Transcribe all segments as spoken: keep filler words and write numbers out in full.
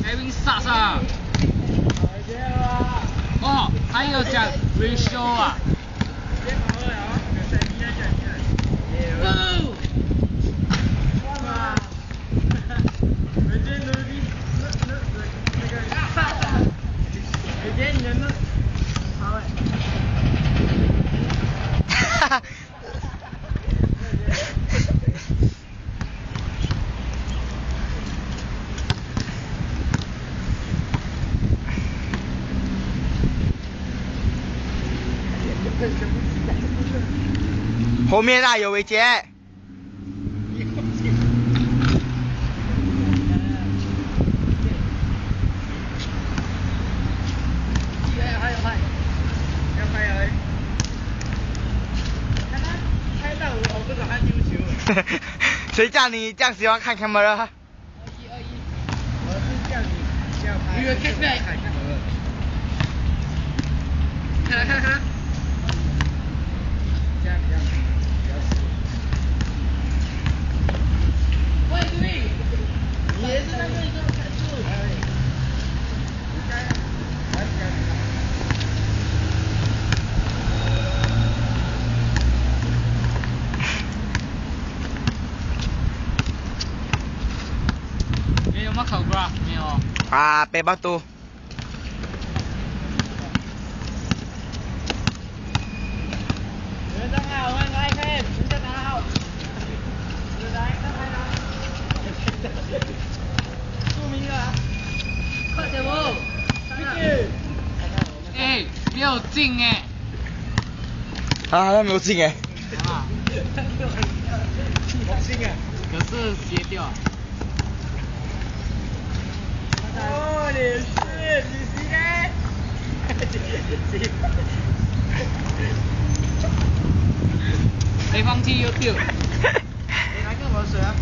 Kevin 杀杀。哦，还有讲 ratio 啊。哦。哇。人家努力，那那那个，人家人那好哎。哈哈。后面啊，有伟杰。还有拍，要拍而已。看他拍到我，我不知道他丢球。谁叫你这样喜欢看 camera？ 二一二一。我是叫你叫拍。你看看看 camera。看看看。这样比较比较实。喂对，你也是那个时候看书。你看，来这样。没有吗？考过啊？没有。啊，背包多。人真好，我来看，人真好。人来，看拍啦。出名了，快点哦！哎，没有进哎。啊，他没有进哎。啊。没进哎。可是斜掉。哦，你是你是呢？没放弃又丢。你拿个我的水啊。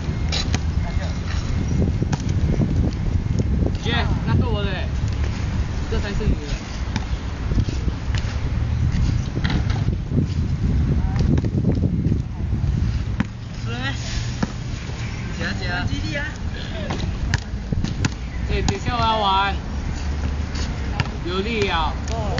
姐，那个我的，这才是你的。是吗？姐姐。基地啊。哎，等下我要玩。有力啊。哦。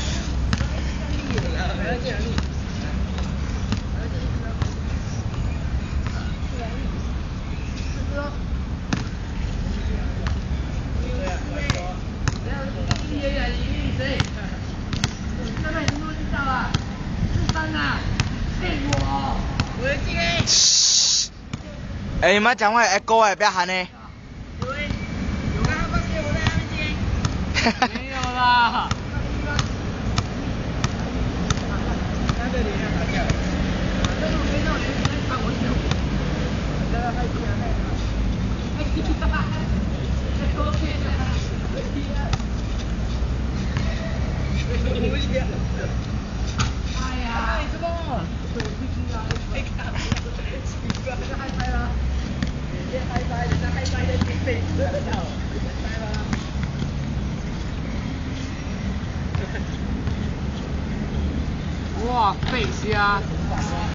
哎，你们讲话 echo 哎，不要喊呢。有哎，有刚刚放给我的还没接。没有啦。那个你要打掉。这个没到人，看我手。这个还行啊，那个。哈哈哈！这多亏了。哎呀！什么？哎看，奇怪，这嗨拍了。别嗨拍，人家嗨拍的免费，知道？嗨了。哇，飞虾！